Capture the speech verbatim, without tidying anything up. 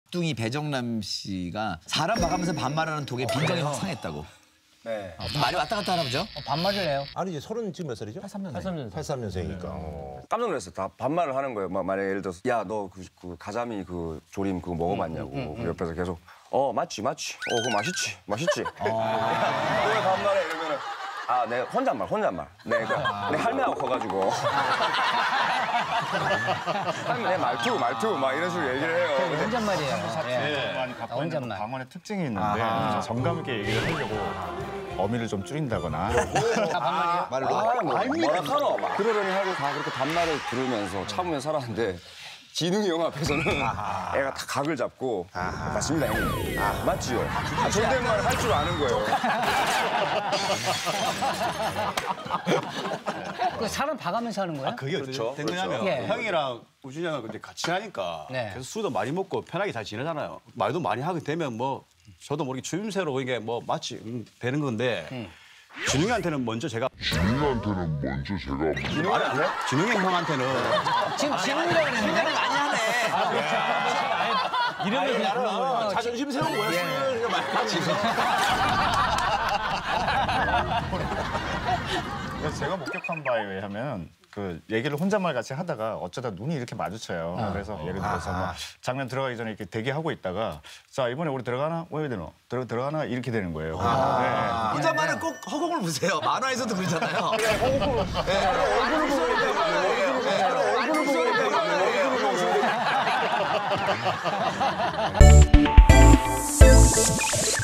뚱이 배정남 씨가 사람 봐가면서 반말하는 독에 빈정이 확 상했다고. 네. 어, 말이 왔다 갔다 하나 보죠? 어, 반말을 해요. 아니 이제 서른 지금 몇 살이죠? 팔십삼 년생. 팔십삼 년생. 팔십삼 년생이니까. 어. 깜짝 놀랐어요. 다 반말을 하는 거예요. 막 만약에 예를 들어서 야 너 그 그 가자미 그 조림 그거 먹어봤냐고. 음, 음, 음, 그 옆에서 계속 어 맞지 맞지. 어 그거 맛있지 맛있지. 야, 왜 반말해 이러면은 아 내 혼잣말 혼잣말. 내가 내 할매하고 커가지고. 할매 내 말투 말투 막 이런 식으로 얘기를 해요. 근데 혼잣말이에요. 네. 많이 갖고 있는 혼잣말. 방언의 특징이 있는데 정감 있게 얘기를 하려고 어미를 좀 줄인다거나 아, 말로. 아, 뭐, 뭐라 카노 막 그러려니 하고 다 그렇게 반말을 들으면서 참으면 살았는데 지능이 형 앞에서는 애가 다 각을 잡고 맞습니다 형님. 아, 맞지요. 아, 존댓말 할 줄 아는 거예요. 그 사람 봐가면서 하는 거야? 그게 그렇죠, 어떻게 된 거냐면 그렇죠. 예. 형이랑 우준이 형은 근데 같이 하니까 네. 계속 술도 많이 먹고 편하게 잘 지내잖아요. 말도 많이 하게 되면 뭐 저도 모르게 주임새로 이게 뭐 마치 음, 되는 건데 음. 진웅이한테는 먼저 제가 진웅한테는 먼저 제가 진웅이한테? 진웅이 형한테는 지금 지금이라고 그랬는데? 많이 하네. 이름을 그냥 불러요. 자존심 세운 거야. 술을 많이 그래서 제가 목격한 바에 의하면 그 얘기를 혼잣말 같이 하다가 어쩌다 눈이 이렇게 마주쳐요. 그래서 예를 들어서 뭐 장면 들어가기 전에 이렇게 대기하고 있다가 자 이번에 우리 들어가나? 왜 되노? 들어 들어가나? 이렇게 되는 거예요. 네. 혼잣말은 꼭 허공을 보세요. 만화에서도 그러잖아요. 얼굴을 보고 얼굴을 보고 얼굴을 보고